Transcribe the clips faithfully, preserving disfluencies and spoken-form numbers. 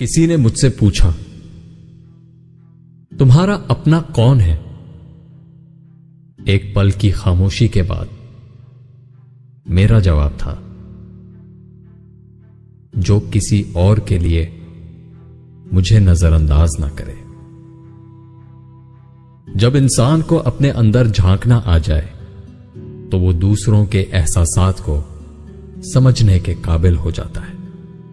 किसी ने मुझसे पूछा, तुम्हारा अपना कौन है? एक पल की खामोशी के बाद मेरा जवाब था, जो किसी और के लिए मुझे नजरअंदाज ना करे। जब इंसान को अपने अंदर झांकना आ जाए तो वो दूसरों के एहसासात को समझने के काबिल हो जाता है।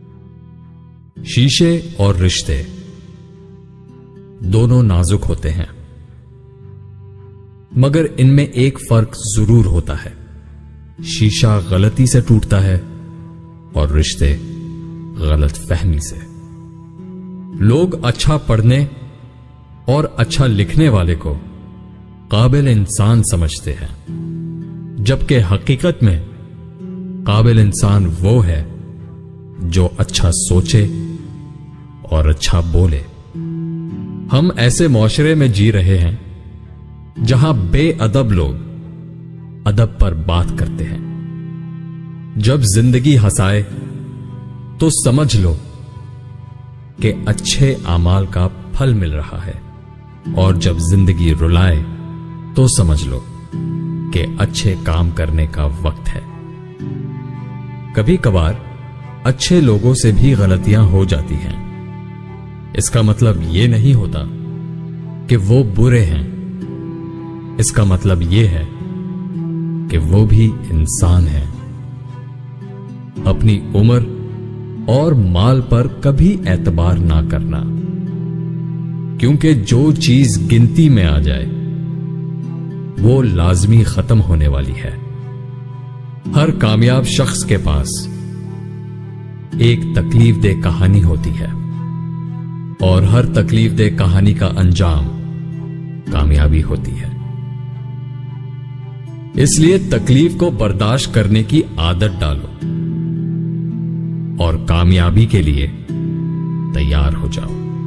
शीशे और रिश्ते दोनों नाजुक होते हैं, मगर इनमें एक फर्क जरूर होता है। शीशा गलती से टूटता है और रिश्ते गलत फहमी से। लोग अच्छा पढ़ने और अच्छा लिखने वाले को काबिल इंसान समझते हैं, जबकि हकीकत में काबिल इंसान वो है जो अच्छा सोचे और अच्छा बोले। हम ऐसे माशरे में जी रहे हैं जहां बेअदब लोग अदब पर बात करते हैं। जब जिंदगी हंसाए तो समझ लो कि अच्छे आमाल का फल मिल रहा है, और जब जिंदगी रुलाए तो समझ लो कि अच्छे काम करने का वक्त है। कभी कभार अच्छे लोगों से भी गलतियां हो जाती हैं। इसका मतलब यह नहीं होता कि वो बुरे हैं, इसका मतलब यह है कि वो भी इंसान हैं। अपनी उम्र और माल पर कभी एतबार ना करना, क्योंकि जो चीज गिनती में आ जाए वो लाजमी खत्म होने वाली है। हर कामयाब शख्स के पास एक तकलीफदेह कहानी होती है, और हर तकलीफदेह कहानी का अंजाम कामयाबी होती है। इसलिए तकलीफ को बर्दाश्त करने की आदत डालो और कामयाबी के लिए तैयार हो जाओ।